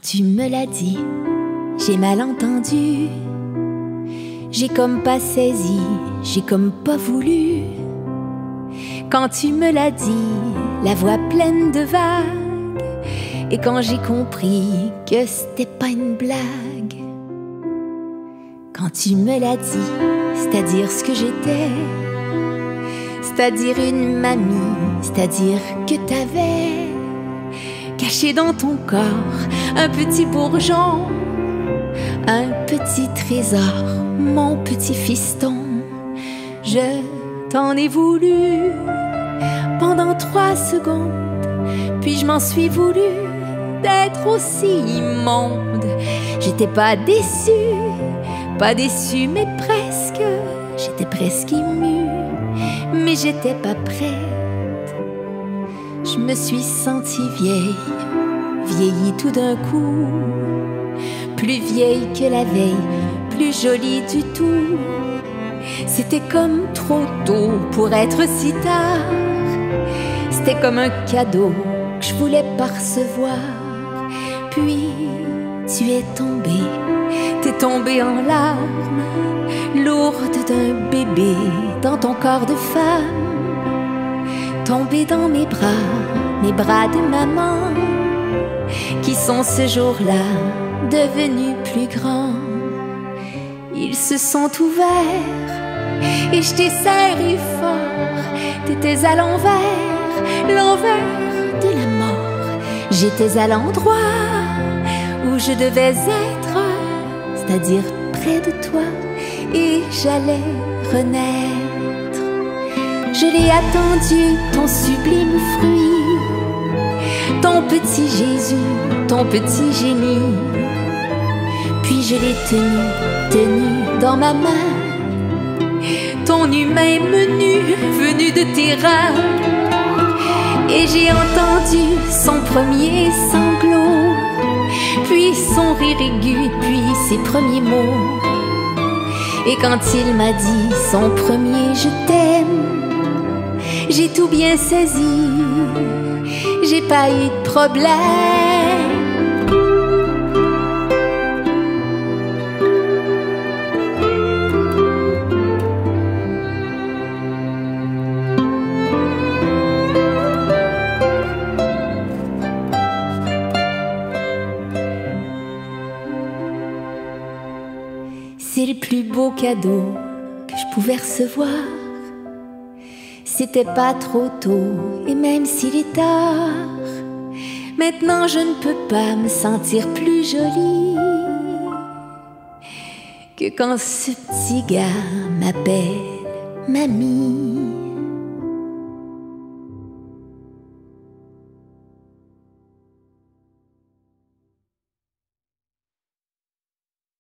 tu me l'as dit, j'ai mal entendu. J'ai comme pas saisi, j'ai comme pas voulu. Quand tu me l'as dit, la voix pleine de vagues, et quand j'ai compris que c'était pas une blague. Quand tu me l'as dit, c'est-à-dire ce que j'étais, c'est-à-dire une mamie, c'est-à-dire que t'avais caché dans ton corps un petit bourgeon, un petit trésor, mon petit fiston. Je t'en ai voulu pendant 3 secondes, puis je m'en suis voulu d'être aussi immonde. J'étais pas déçue mais presque. J'étais presque émue, mais j'étais pas prête. Je me suis sentie vieille, vieillie tout d'un coup, plus vieille que la veille, plus jolie du tout. C'était comme trop tôt pour être si tard. C'était comme un cadeau que je voulais pas recevoir. Puis tu es tombée, t'es tombée en larmes, lourde d'un bébé dans ton corps de femme. Tombée dans mes bras de maman, qui sont ce jour-là devenus plus grands. Ils se sont ouverts et je t'ai serré fort. T'étais à l'envers, l'envers de la mort. J'étais à l'endroit où je devais être, c'est-à-dire près de toi, et j'allais renaître. Je l'ai attendu, ton sublime fruit, ton petit Jésus, ton petit génie. Puis je l'ai tenu dans ma main, ton humain menu venu de tes reins. Et j'ai entendu son premier sanglot, puis son rire aigu, puis ses premiers mots. Et quand il m'a dit son premier je t'aime, j'ai tout bien saisi, j'ai pas eu de problème. C'est le plus beau cadeau que je pouvais recevoir. C'était pas trop tôt, et même s'il est tard, maintenant je ne peux pas me sentir plus jolie que quand ce petit gars m'appelle mamie.